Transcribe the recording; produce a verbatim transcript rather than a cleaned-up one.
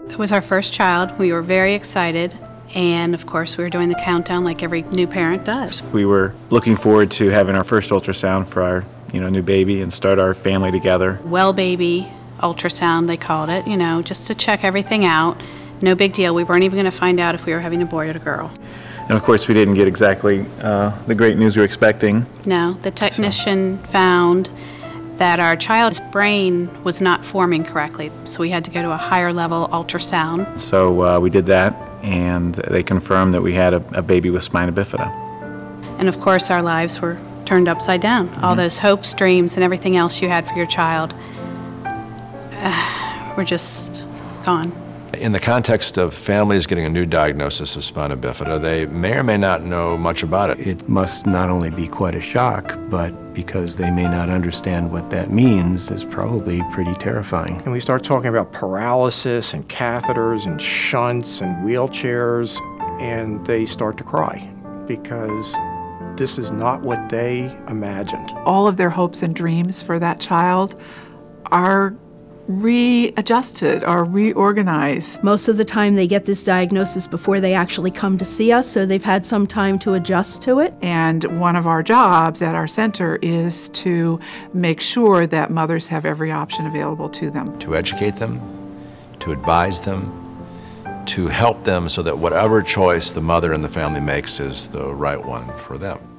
It was our first child. We were very excited, and of course we were doing the countdown like every new parent does. We were looking forward to having our first ultrasound for our you know, new baby and start our family together. Well baby ultrasound, they called it, you know, just to check everything out. No big deal. We weren't even going to find out if we were having a boy or a girl. And of course we didn't get exactly uh, the great news we were expecting. No, the technician so. found that our child's brain was not forming correctly, so we had to go to a higher level ultrasound. So uh, we did that, and they confirmed that we had a, a baby with Spina Bifida. And of course our lives were turned upside down. Mm-hmm. All those hopes, dreams, and everything else you had for your child uh, were just gone. In the context of families getting a new diagnosis of spina bifida, they may or may not know much about it. It must not only be quite a shock, but because they may not understand what that means, is probably pretty terrifying. And we start talking about paralysis and catheters and shunts and wheelchairs, and they start to cry because this is not what they imagined. All of their hopes and dreams for that child are readjusted or reorganized. Most of the time they get this diagnosis before they actually come to see us, so they've had some time to adjust to it. And one of our jobs at our center is to make sure that mothers have every option available to them. To educate them, to advise them, to help them so that whatever choice the mother and the family makes is the right one for them.